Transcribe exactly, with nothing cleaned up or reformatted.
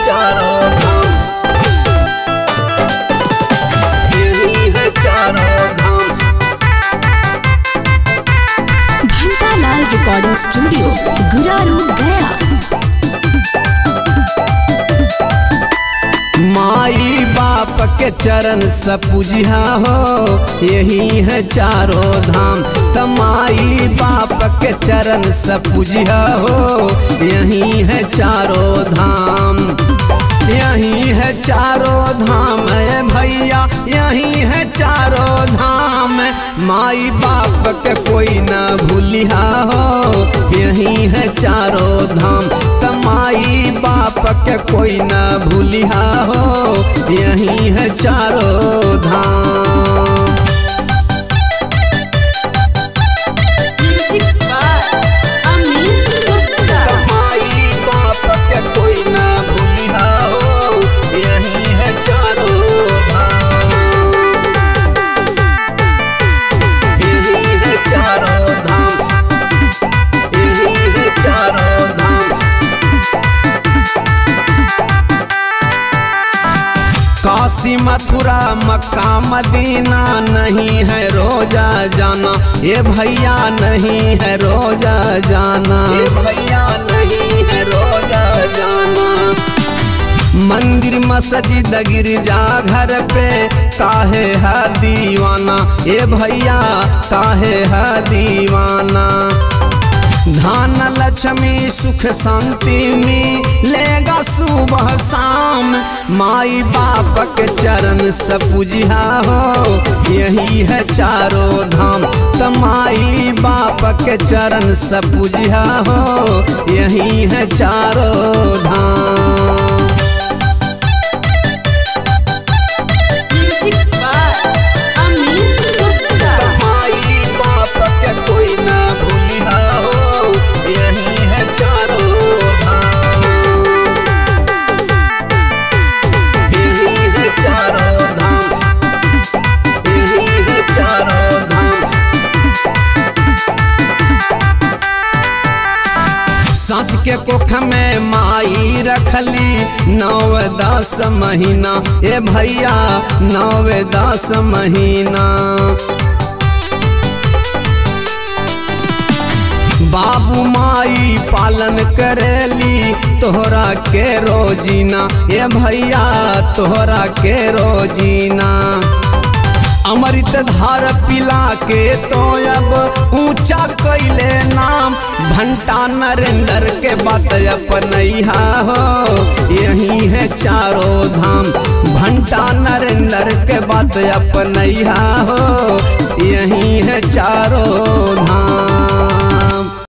चारों धाम, यही है चारों धाम। Ghantalal recording studio Guraru Gaya. माई बाप के चरण से पूजिया हो, यही है चारों धाम। तमाई बाप के चरण से पूजिया हो, यही है चारों धाम। यही है चारों धाम भैया, यही है चारों धाम। माई बाप के कोई न भूलिया हो, यही है चारों धाम। तमाई बाप के कोई न भूलिया हो, यही है चारों धाम। काशी मथुरा मक्का मदीना नहीं है रोजा जाना, ये भैया नहीं है रोजा जाना, ये भैया नहीं है रोजा जाना। मंदिर मस्जिद गिरजा घर पे काहे है दीवाना, ये भैया काहे है दीवाना। धन लक्ष्मी सुख शांति मिलेगा सुबह शाम। माई बाप के चरण से पूजिया हो, यही है चारों धाम। तमाई बाप के चरण से पूजिया हो, यही है चारों धाम। साँच के कोख में माई रखली नौ दस महीना, ए भैया नौ दस महीना। बाबू माई पालन करेली तोहरा के रोजीना, ए भैया तोहरा के रोजीना। अमृत धार पिला के तो अब ऊंचा कैले नाम। भंटा नरेंद्र के बात अपनैया हो, यही है चारों धाम। भंटा नरेंद्र के बात अपनैया हो, यही है चारों